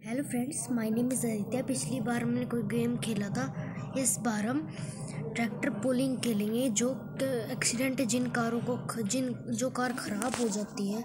Hello friends, my name is Aditya. पिछली बार हमने कोई गेम खेला था। इस बार हम ट्रैक्टर पुलिंग खेलेंगे। जो एक्सीडेंट है, जो कार ख़राब हो जाती है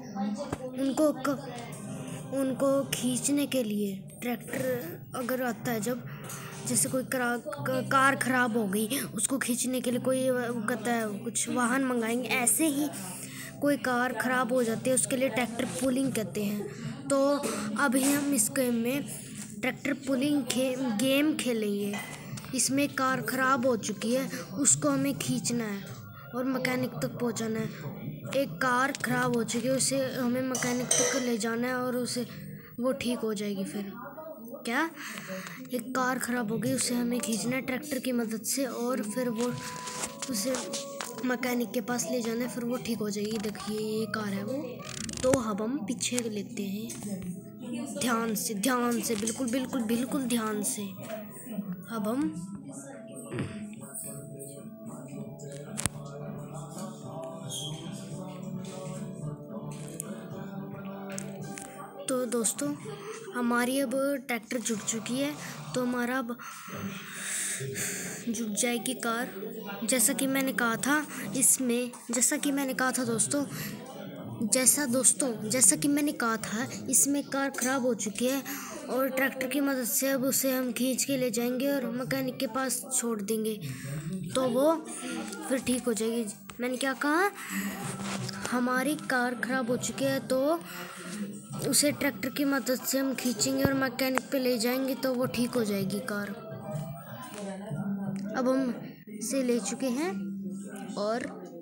उनको खींचने के लिए ट्रैक्टर अगर आता है, जब जैसे कोई कार ख़राब हो गई, उसको खींचने के लिए कोई कहता है कुछ वाहन मंगाएंगे। ऐसे ही कोई कार ख़राब हो जाती है, उसके लिए ट्रैक्टर पुलिंग कहते हैं। तो अभी हम इस गेम में ट्रैक्टर पुलिंग गेम खेलेंगे। इसमें कार ख़राब हो चुकी है, उसको हमें खींचना है और मैकेनिक तक पहुंचाना है। एक कार ख़राब हो चुकी है, उसे हमें मैकेनिक तक ले जाना है और वो ठीक हो जाएगी। फिर क्या, एक कार ख़राब हो गई, उसे हमें खींचना है ट्रैक्टर की मदद से और फिर उसे मैकेनिक के पास ले जाना है, फिर वो ठीक हो जाएगी। देखिए ये कार है वो। तो अब हम पीछे लेते हैं, ध्यान से, बिल्कुल ध्यान से। अब हम तो दोस्तों, हमारी अब ट्रैक्टर जुट चुकी है, तो हमारा अब जुट जाएगी कार। जैसा कि मैंने कहा था इसमें कार ख़राब हो चुकी है और ट्रैक्टर की मदद से अब उसे हम खींच के ले जाएंगे और मैकेनिक के पास छोड़ देंगे, तो वो फिर ठीक हो जाएगी। मैंने क्या कहा, हमारी कार ख़राब हो चुकी है, तो उसे ट्रैक्टर की मदद से हम खींचेंगे और मैकेनिक पे ले जाएंगे, तो वो ठीक हो जाएगी कार। अब हम इसे ले चुके हैं और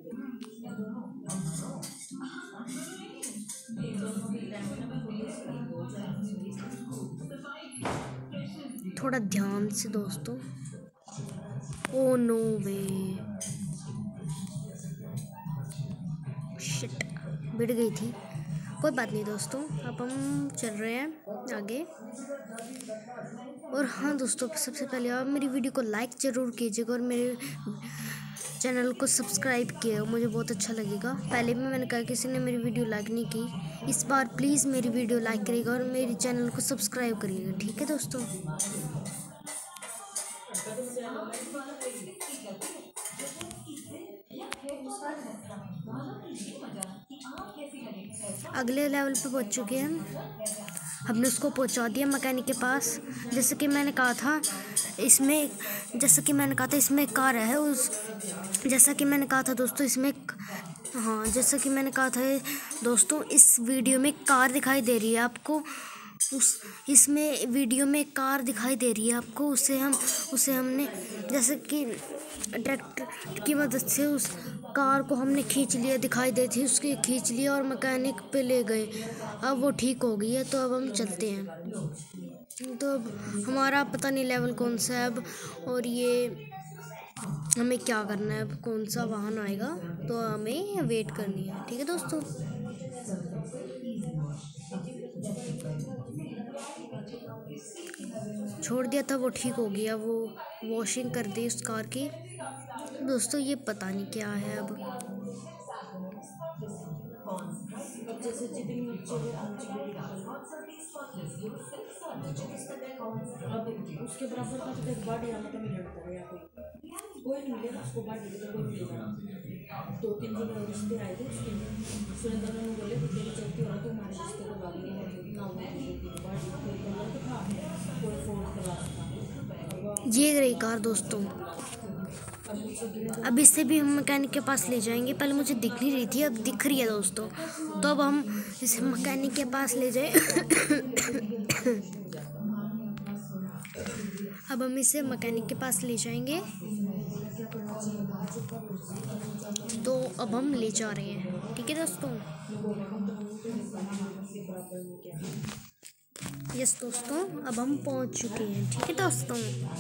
थोड़ा ध्यान से दोस्तों। ओ नो वे, शिट, बिड़ गई थी। कोई बात नहीं दोस्तों, अब हम चल रहे हैं आगे। और हाँ दोस्तों, सबसे पहले आप मेरी वीडियो को लाइक ज़रूर कीजिएगा और मेरे चैनल को सब्सक्राइब किया, मुझे बहुत अच्छा लगेगा। पहले भी मैंने कहा किसी ने मेरी वीडियो लाइक नहीं की, इस बार प्लीज़ मेरी वीडियो लाइक करिएगा और मेरे चैनल को सब्सक्राइब करिएगा, ठीक है दोस्तों। अगले लेवल पे पहुंच चुके हैं, हमने उसको पहुंचा दिया मैकेनिक के पास। जैसा कि मैंने कहा था इसमें कार है। जैसा कि मैंने कहा था दोस्तों, इस वीडियो में कार दिखाई दे रही है आपको। इसमें वीडियो में कार दिखाई दे रही है आपको। उसे हमने जैसे कि ट्रैक्टर की मदद से उस कार को हमने खींच लिया, दिखाई दे थी उसकी, खींच लिया और मैकेनिक पे ले गए। अब वो ठीक हो गई है, तो अब हम चलते हैं। तो अब हमारा पता नहीं लेवल कौन सा है अब, और ये हमें क्या करना है, अब कौन सा वाहन आएगा, तो हमें वेट करनी है, ठीक है दोस्तों। छोड़ दिया था, वो ठीक हो गया, वो वॉशिंग कर दी उस कार की। दोस्तों ये पता नहीं क्या है अब। उसके बराबर का तो एक बाढ़ यहाँ पे लड़ता है, कोई नहीं मिलेगा उसको, बाढ़ मिलेगा कोई मिलेगा। 2-3 दिन रिश्ते आए थे उसके, सुरेंद्र ने बोले कि तेरी चलती हो रहा तो हमारे रिश्ते को बाढ़ ना। ये रही कार दोस्तों। अब इससे भी हम मैकेनिक के पास ले जाएंगे। पहले मुझे दिख नहीं रही थी, अब दिख रही है दोस्तों, तो अब हम इसे मैकेनिक के पास ले जाए। अब हम इसे मैकेनिक के पास ले जाएंगे, तो अब हम ले जा रहे हैं, ठीक है दोस्तों। यस दोस्तों, अब हम पहुंच चुके हैं, ठीक है दोस्तों।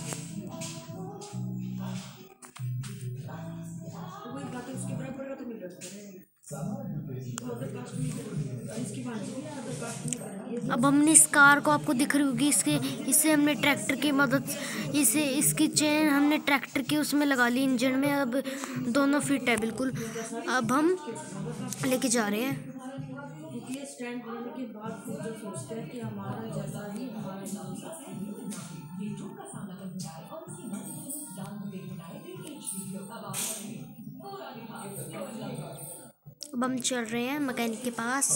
अब हमने इस कार को, आपको दिख रही होगी, इसे हमने ट्रैक्टर की मदद, इसकी चेन हमने ट्रैक्टर की उसमें लगा ली, इंजन में। अब दोनों फिट है बिल्कुल। अब हम लेके जा रहे हैं। अब हम चल रहे हैं मैकेनिक के पास।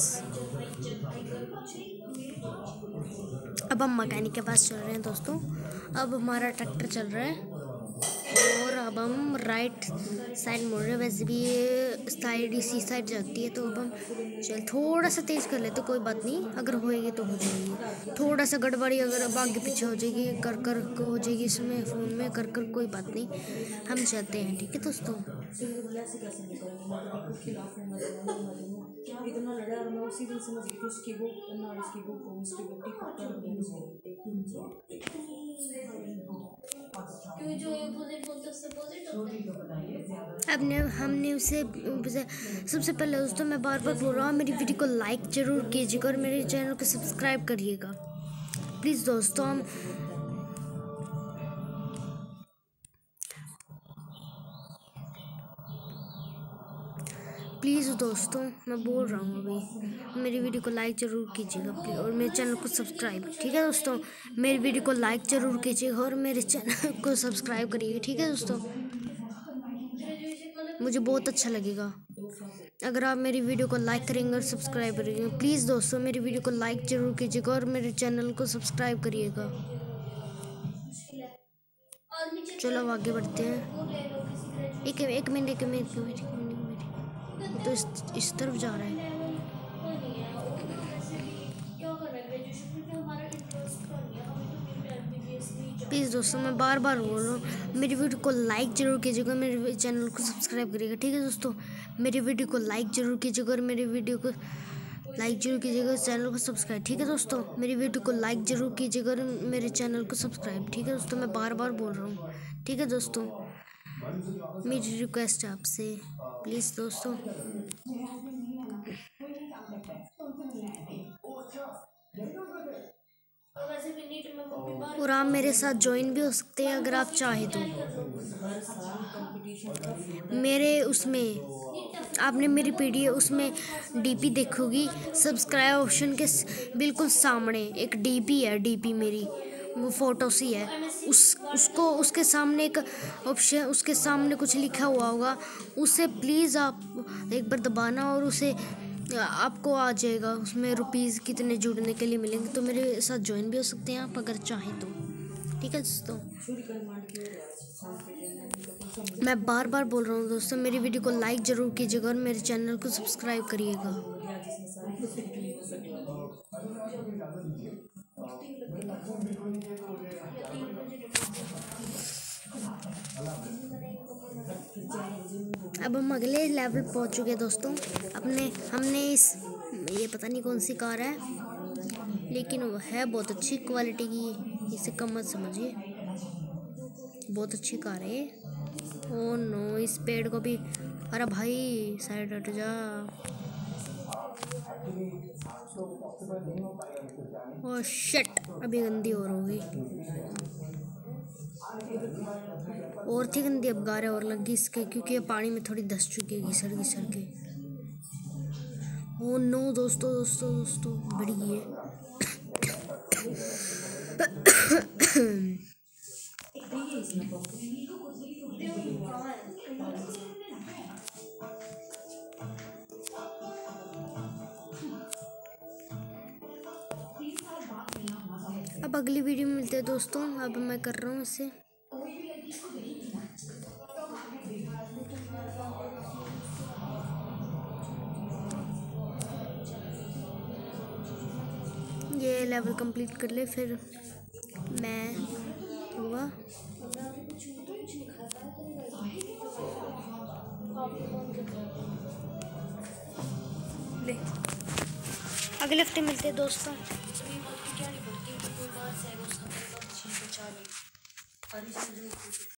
अब हम मैकेनिक के पास चल रहे हैं दोस्तों। अब हमारा ट्रैक्टर चल रहा है और अब हम राइट साइड मुड़ रहे हैं। वैसे भी ये साइड इसी साइड जाती है, तो अब हम चल थोड़ा सा तेज़ कर ले तो कोई बात नहीं, अगर होएगी तो हो जाएगी। थोड़ा सा गड़बड़ी अगर अब आगे पीछे हो जाएगी कर हो जाएगी इसमें फ़ोन में कर कोई बात नहीं, हम चलते हैं। ठीक है दोस्तों। हमने उसे सबसे पहले दोस्तों मैं बार बार बोल रहा हूँ, मेरी वीडियो को लाइक ज़रूर कीजिएगा और मेरे चैनल को सब्सक्राइब करिएगा प्लीज़ दोस्तों। हम प्लीज़ दोस्तों मैं बोल रहा हूँ अभी, मेरी वीडियो को लाइक ज़रूर कीजिएगा प्लीज़ और मेरे चैनल को सब्सक्राइब। ठीक है दोस्तों, मेरी वीडियो को लाइक ज़रूर कीजिएगा और मेरे चैनल को सब्सक्राइब करिएगा। ठीक है दोस्तों, मुझे बहुत अच्छा लगेगा अगर आप मेरी वीडियो को लाइक करेंगे और सब्सक्राइब करेंगे। प्लीज़ दोस्तों मेरी वीडियो को लाइक ज़रूर कीजिएगा और मेरे चैनल को सब्सक्राइब करिएगा। चलो अब आगे बढ़ते हैं। एक मिनट तो इस तरफ जा रहा है। प्लीज़ दोस्तों मैं बार बार बोल रहा हूँ, मेरी वीडियो को लाइक ज़रूर कीजिएगा, मेरे चैनल को सब्सक्राइब करिएगा। ठीक है दोस्तों, मेरी वीडियो को लाइक ज़रूर कीजिएगा और मेरी वीडियो को लाइक ज़रूर कीजिएगा, चैनल को सब्सक्राइब। ठीक है दोस्तों, मेरी वीडियो को लाइक ज़रूर कीजिएगा और मेरे चैनल को सब्सक्राइब। ठीक है दोस्तों, मैं बार बार बोल रहा हूँ। ठीक है दोस्तों, मेरी रिक्वेस्ट है आपसे प्लीज़ दोस्तों। और आप मेरे साथ ज्वाइन भी हो सकते हैं अगर आप चाहें तो। मेरे उसमें आपने मेरी पीडीएफ उसमें डीपी देखोगी, सब्सक्राइब ऑप्शन के बिल्कुल सामने एक डीपी है। डीपी मेरी वो फ़ोटो सी है, उसको उसके सामने एक ऑप्शन, उसके सामने कुछ लिखा हुआ होगा, उसे प्लीज़ आप एक बार दबाना और उसे आपको आ जाएगा उसमें रुपीज़ कितने जुड़ने के लिए मिलेंगे। तो मेरे साथ ज्वाइन भी हो सकते हैं आप अगर चाहें तो। ठीक है दोस्तों, मैं बार बार बोल रहा हूँ दोस्तों, मेरी वीडियो को लाइक ज़रूर कीजिएगा और मेरे चैनल को सब्सक्राइब करिएगा। अब हम अगले लेवल पहुंच चुके हैं दोस्तों। हमने ये पता नहीं कौन सी कार है, लेकिन वो है बहुत अच्छी क्वालिटी की, इसे कम मत समझिए, बहुत अच्छी कार है। ओ नो, इस पेड़ को भी, अरे भाई साइड हट जा। ओ शिट, अभी गंदी और होगी, और थी गंदी, अब गारे और लगी इसके, क्योंकि ये पानी में थोड़ी धस चुकी है घिसड़ के। ओ नो दोस्तों बढ़ गई है। अब अगली वीडियो में मिलते हैं दोस्तों। अब मैं कर रहा हूँ इसे। ये लेवल कंप्लीट कर ले फिर मैं होगा। ले अगले हफ्ते मिलते हैं दोस्तों।